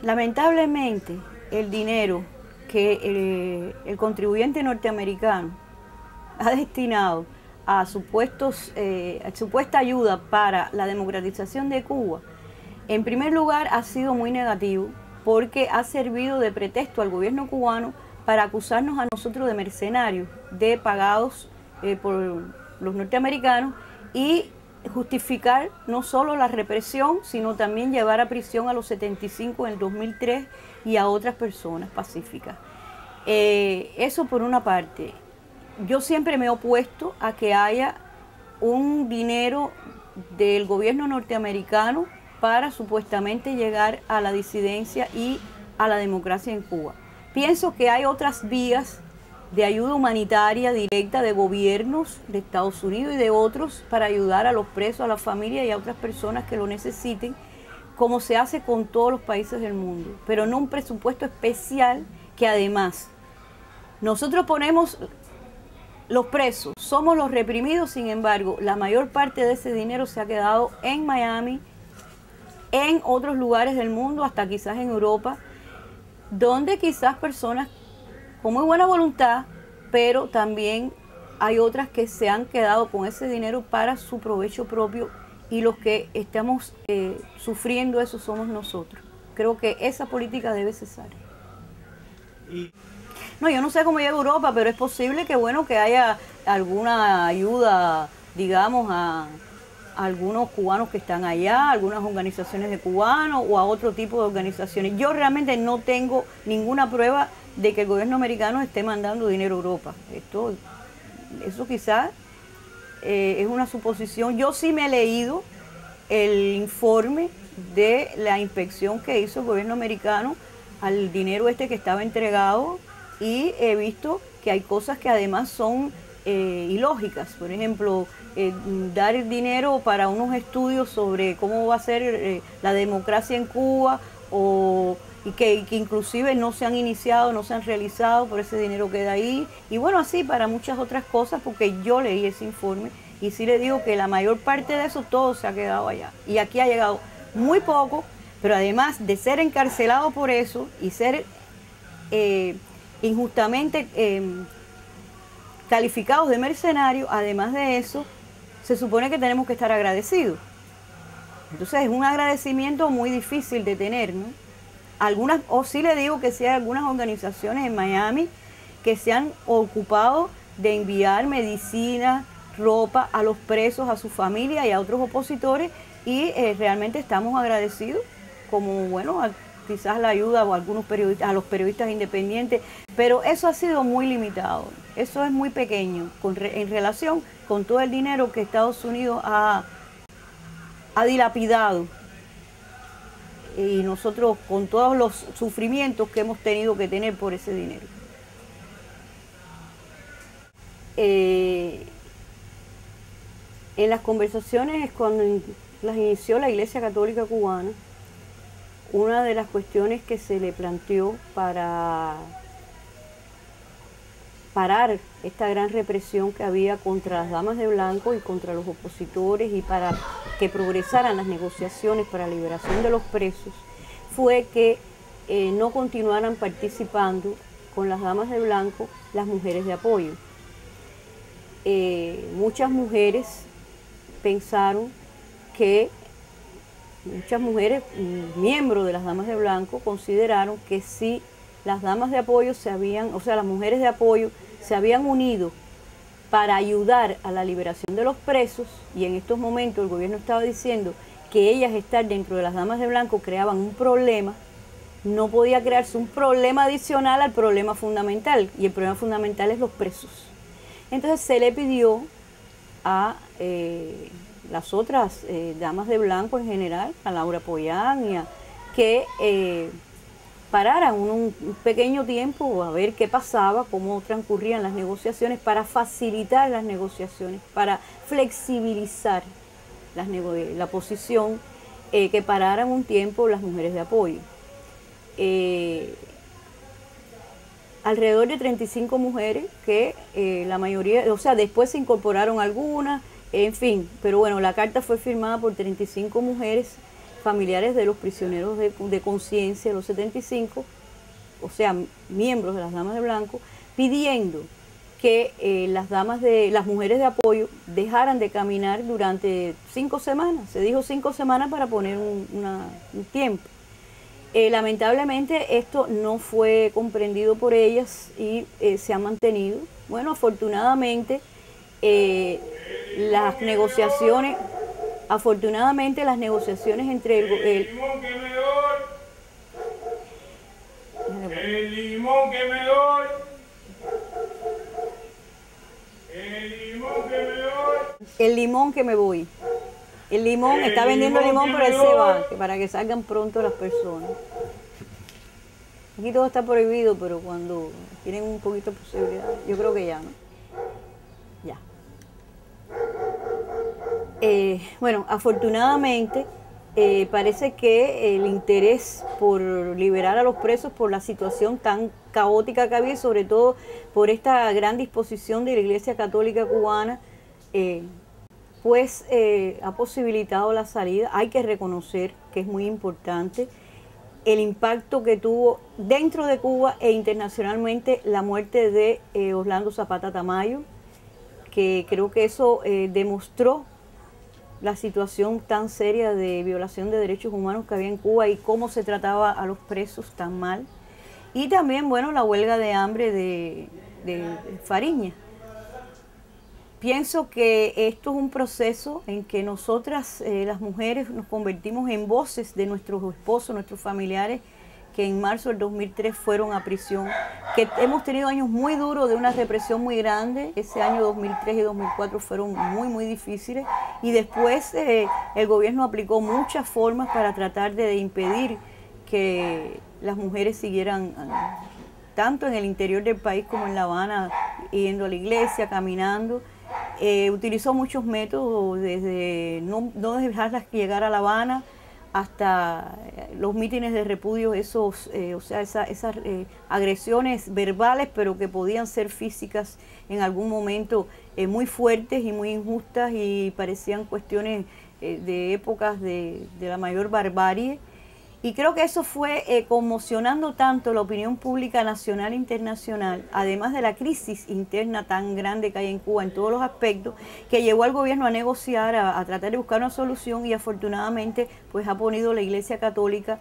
Lamentablemente, el dinero que el contribuyente norteamericano ha destinado a supuesta ayuda para la democratización de Cuba, en primer lugar ha sido muy negativo porque ha servido de pretexto al gobierno cubano para acusarnos a nosotros de mercenarios, de pagados por los norteamericanos y justificar no solo la represión, sino también llevar a prisión a los 75 en el 2003 y a otras personas pacíficas. Eso por una parte. Yo siempre me he opuesto a que haya un dinero del gobierno norteamericano para supuestamente llegar a la disidencia y a la democracia en Cuba. Pienso que hay otras vías de ayuda humanitaria directa de gobiernos de Estados Unidos y de otros para ayudar a los presos, a las familias y a otras personas que lo necesiten, como se hace con todos los países del mundo, pero no un presupuesto especial que además nosotros ponemos los presos, somos los reprimidos, sin embargo, la mayor parte de ese dinero se ha quedado en Miami, en otros lugares del mundo, hasta quizás en Europa, donde quizás personas con muy buena voluntad, pero también hay otras que se han quedado con ese dinero para su provecho propio y los que estamos sufriendo eso somos nosotros. Creo que esa política debe cesar. No, yo no sé cómo llega a Europa, pero es posible que, bueno, que haya alguna ayuda, digamos, a algunos cubanos que están allá, algunas organizaciones de cubanos o a otro tipo de organizaciones. Yo realmente no tengo ninguna prueba de que el gobierno americano esté mandando dinero a Europa. Eso quizás es una suposición. Yo sí me he leído el informe de la inspección que hizo el gobierno americano al dinero que estaba entregado y he visto que hay cosas que además son ilógicas. Por ejemplo, dar el dinero para unos estudios sobre cómo va a ser la democracia en Cuba y que inclusive no se han iniciado, no se han realizado, por ese dinero queda ahí. Y bueno, así para muchas otras cosas, porque yo leí ese informe y sí le digo que la mayor parte de eso todo se ha quedado allá. Y aquí ha llegado muy poco, pero además de ser encarcelado por eso y ser injustamente calificados de mercenarios, además de eso, se supone que tenemos que estar agradecidos. Entonces es un agradecimiento muy difícil de tener, ¿no? Sí le digo que sí hay algunas organizaciones en Miami que se han ocupado de enviar medicina, ropa a los presos, a su familia y a otros opositores y realmente estamos agradecidos, como bueno, quizás la ayuda o algunos periodistas, a los periodistas independientes, pero eso ha sido muy limitado, eso es muy pequeño en relación con todo el dinero que Estados Unidos ha dilapidado y nosotros con todos los sufrimientos que hemos tenido que tener por ese dinero. En las conversaciones cuando las inició la Iglesia Católica Cubana, una de las cuestiones que se le planteó para parar esta gran represión que había contra las damas de blanco y contra los opositores y para que progresaran las negociaciones para la liberación de los presos, fue que no continuaran participando con las damas de blanco las mujeres de apoyo. Muchas mujeres pensaron que muchas mujeres, miembros de las damas de blanco, consideraron que si las damas de apoyo las mujeres de apoyo se habían unido para ayudar a la liberación de los presos, y en estos momentos el gobierno estaba diciendo que ellas estar dentro de las damas de blanco creaban un problema, no podía crearse un problema adicional al problema fundamental, y el problema fundamental es los presos. Entonces se le pidió a las otras damas de blanco en general, a Laura Pollán, que pararan un pequeño tiempo a ver qué pasaba, cómo transcurrían las negociaciones, para facilitar las negociaciones, para flexibilizar la posición, que pararan un tiempo las mujeres de apoyo. Alrededor de 35 mujeres, que la mayoría, después se incorporaron algunas, en fin, pero bueno, la carta fue firmada por 35 mujeres, familiares de los prisioneros de conciencia, los 75, o sea, miembros de las Damas de Blanco, pidiendo que las mujeres de apoyo dejaran de caminar durante 5 semanas. Se dijo 5 semanas para poner un tiempo. Lamentablemente esto no fue comprendido por ellas y se ha mantenido. Bueno, afortunadamente las negociaciones entre el limón que me doy. El limón que me voy. El limón, está vendiendo limón, pero él se va, para que salgan pronto las personas. Aquí todo está prohibido, pero cuando tienen un poquito de posibilidad, yo creo que ya, ¿no? Ya. Bueno, afortunadamente, parece que el interés por liberar a los presos por la situación tan caótica que había, y sobre todo por esta gran disposición de la Iglesia Católica Cubana, pues ha posibilitado la salida. Hay que reconocer que es muy importante el impacto que tuvo dentro de Cuba e internacionalmente la muerte de Orlando Zapata Tamayo, que creo que eso demostró la situación tan seria de violación de derechos humanos que había en Cuba y cómo se trataba a los presos tan mal. Y también, bueno, la huelga de hambre de Fariña. Pienso que esto es un proceso en que nosotras, las mujeres, nos convertimos en voces de nuestros esposos, nuestros familiares, que en marzo del 2003 fueron a prisión, que hemos tenido años muy duros de una represión muy grande. Ese año 2003 y 2004 fueron muy difíciles, y después el gobierno aplicó muchas formas para tratar de impedir que las mujeres siguieran tanto en el interior del país como en La Habana, yendo a la iglesia, caminando. Utilizó muchos métodos, desde no dejarlas llegar a La Habana hasta los mítines de repudio, esas agresiones verbales, pero que podían ser físicas en algún momento, muy fuertes y muy injustas, y parecían cuestiones de épocas de la mayor barbarie. Y creo que eso fue conmocionando tanto la opinión pública nacional e internacional, además de la crisis interna tan grande que hay en Cuba en todos los aspectos, que llevó al gobierno a negociar, a tratar de buscar una solución, y afortunadamente pues ha podido la Iglesia Católica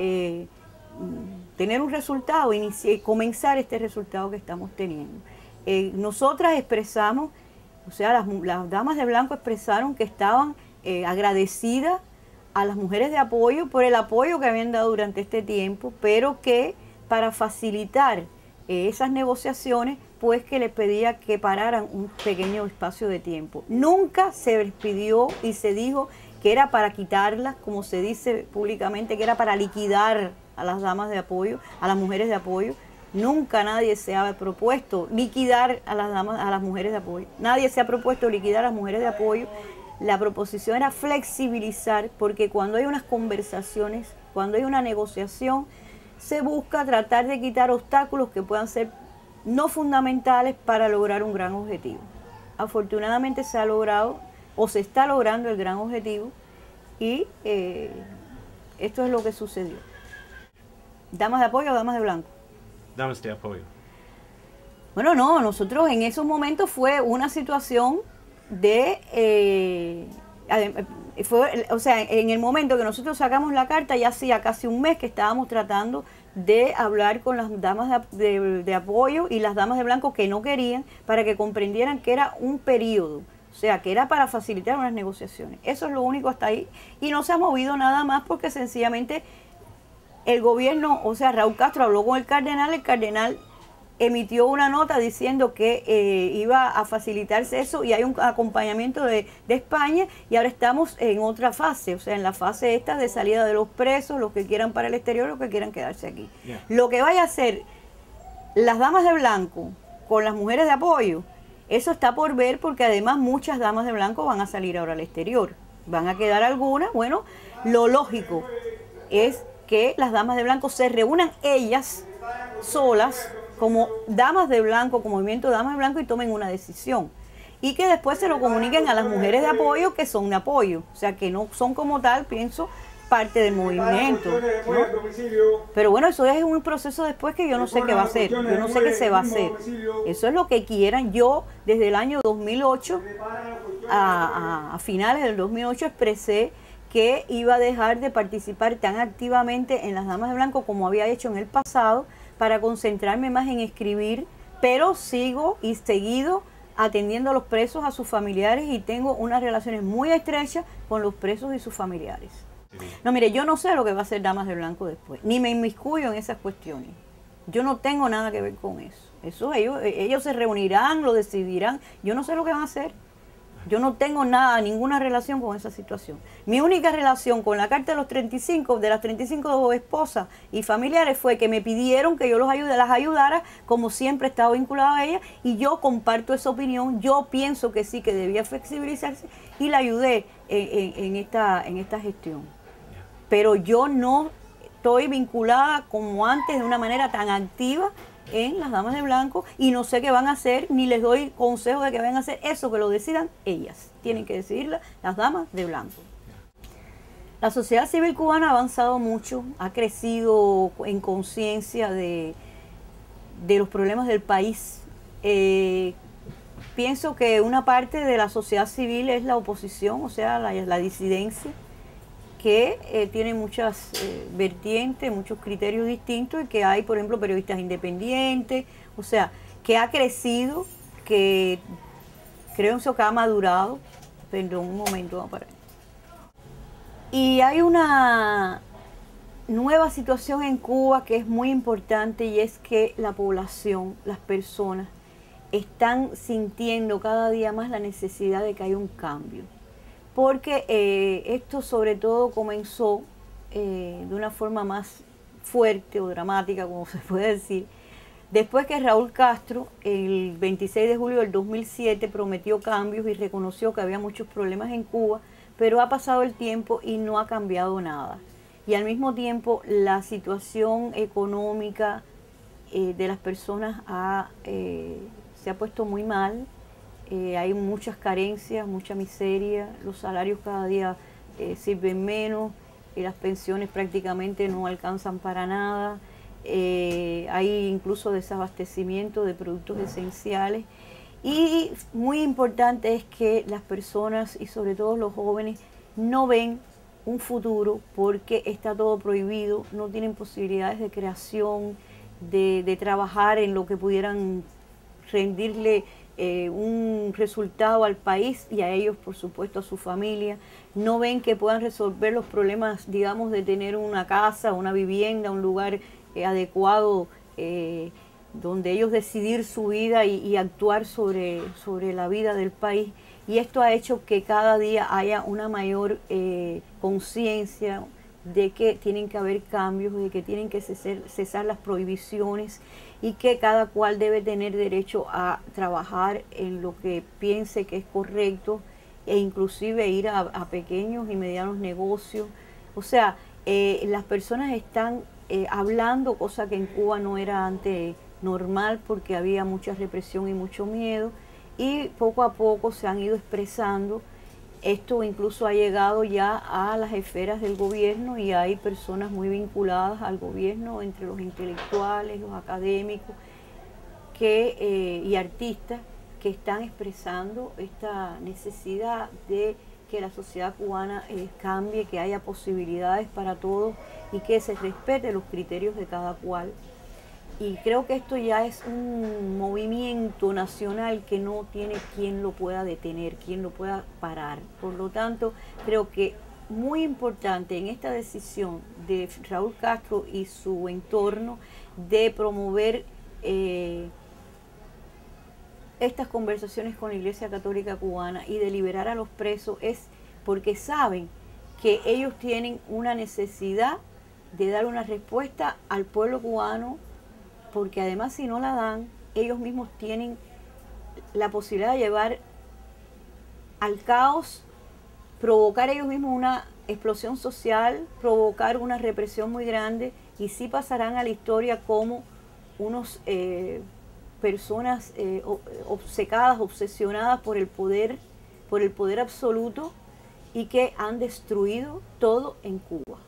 tener un resultado, comenzar este resultado que estamos teniendo. Nosotras expresamos, o sea, las damas de blanco expresaron que estaban agradecidas a las mujeres de apoyo por el apoyo que habían dado durante este tiempo, pero que para facilitar esas negociaciones, pues que les pedía que pararan un pequeño espacio de tiempo. Nunca se les pidió y se dijo que era para quitarlas, como se dice públicamente, que era para liquidar a las damas de apoyo, a las mujeres de apoyo. Nunca nadie se ha propuesto liquidar a las mujeres de apoyo. Nadie se ha propuesto liquidar a las mujeres de apoyo. La proposición era flexibilizar, porque cuando hay unas conversaciones, cuando hay una negociación, se busca tratar de quitar obstáculos que puedan ser no fundamentales para lograr un gran objetivo. Afortunadamente se ha logrado, o se está logrando, el gran objetivo, y esto es lo que sucedió. ¿Damas de apoyo o damas de blanco? Damas de apoyo. Bueno, no, nosotros en esos momentos fue una situación o sea, en el momento que nosotros sacamos la carta, ya hacía casi un mes que estábamos tratando de hablar con las damas de apoyo y las damas de blanco que no querían, para que comprendieran que era un periodo, o sea, que era para facilitar unas negociaciones. Eso es lo único hasta ahí, y no se ha movido nada más, porque sencillamente el gobierno, o sea, Raúl Castro habló con el cardenal emitió una nota diciendo que iba a facilitarse eso, y hay un acompañamiento de España, y ahora estamos en otra fase, o sea, en la fase esta de salida de los presos, los que quieran para el exterior, los que quieran quedarse aquí. Yeah. Lo que vaya a hacer las damas de blanco con las mujeres de apoyo, eso está por ver, porque además muchas damas de blanco van a salir ahora al exterior, van a quedar algunas. Bueno, lo lógico es que las damas de blanco se reúnan ellas solas, como damas de blanco, como movimiento de damas de blanco, y tomen una decisión, y que después se lo comuniquen a las mujeres de apoyo, que son de apoyo, o sea, que no son como tal, pienso, parte del movimiento, ¿no? Pero bueno, eso es un proceso después que yo no sé qué va a hacer, yo no sé qué se va a hacer. Eso es lo que quieran. Yo desde el año 2008, a finales del 2008, expresé que iba a dejar de participar tan activamente en las Damas de Blanco como había hecho en el pasado, para concentrarme más en escribir, pero sigo y seguido atendiendo a los presos, a sus familiares, y tengo unas relaciones muy estrechas con los presos y sus familiares. No, mire, yo no sé lo que va a hacer Damas de Blanco después, ni me inmiscuyo en esas cuestiones. Yo no tengo nada que ver con eso. Eso ellos se reunirán, lo decidirán. Yo no sé lo que van a hacer. Yo no tengo nada, ninguna relación con esa situación. Mi única relación con la carta de los 35, de las 35 esposas y familiares, fue que me pidieron que yo las ayudara, como siempre he estado vinculado a ellas, y yo comparto esa opinión. Yo pienso que sí, que debía flexibilizarse, y la ayudé en esta gestión. Pero yo no estoy vinculada como antes de una manera tan activa en las Damas de Blanco, y no sé qué van a hacer, ni les doy consejos de que vayan a hacer eso, que lo decidan ellas. Tienen que decidirlo las Damas de Blanco. La sociedad civil cubana ha avanzado mucho, ha crecido en conciencia de los problemas del país. Pienso que una parte de la sociedad civil es la oposición, o sea, la disidencia, que tiene muchas vertientes, muchos criterios distintos, y que hay, por ejemplo, periodistas independientes, o sea, que ha crecido, que creo que ha madurado. Perdón, un momento, vamos para allá. Y hay una nueva situación en Cuba que es muy importante, y es que la población, las personas, están sintiendo cada día más la necesidad de que haya un cambio. Porque esto sobre todo comenzó de una forma más fuerte o dramática, como se puede decir, después que Raúl Castro, el 26 de julio del 2007, prometió cambios y reconoció que había muchos problemas en Cuba, pero ha pasado el tiempo y no ha cambiado nada. Y al mismo tiempo la situación económica de las personas se ha puesto muy mal. Hay muchas carencias, mucha miseria, los salarios cada día sirven menos, las pensiones prácticamente no alcanzan para nada, hay incluso desabastecimiento de productos esenciales, y muy importante es que las personas, y sobre todo los jóvenes, no ven un futuro porque está todo prohibido, no tienen posibilidades de creación, de trabajar en lo que pudieran rendirle un resultado al país y a ellos, por supuesto, a su familia. No ven que puedan resolver los problemas, digamos, de tener una casa, una vivienda, un lugar adecuado donde ellos decidir su vida y actuar sobre la vida del país. Y esto ha hecho que cada día haya una mayor conciencia de que tienen que haber cambios, de que tienen que cesar las prohibiciones, y que cada cual debe tener derecho a trabajar en lo que piense que es correcto, e inclusive ir a pequeños y medianos negocios. O sea, las personas están hablando, cosa que en Cuba no era antes normal, porque había mucha represión y mucho miedo, y poco a poco se han ido expresando. Esto incluso ha llegado ya a las esferas del gobierno, y hay personas muy vinculadas al gobierno, entre los intelectuales, los académicos y artistas, que están expresando esta necesidad de que la sociedad cubana cambie, que haya posibilidades para todos y que se respete los criterios de cada cual. Y creo que esto ya es un movimiento nacional que no tiene quien lo pueda detener, quien lo pueda parar. Por lo tanto, creo que muy importante en esta decisión de Raúl Castro y su entorno de promover estas conversaciones con la Iglesia Católica Cubana y de liberar a los presos, es porque saben que ellos tienen una necesidad de dar una respuesta al pueblo cubano, porque además, si no la dan, ellos mismos tienen la posibilidad de llevar al caos, provocar ellos mismos una explosión social, provocar una represión muy grande, y sí pasarán a la historia como unos personas obcecadas, obsesionadas por el poder absoluto, y que han destruido todo en Cuba.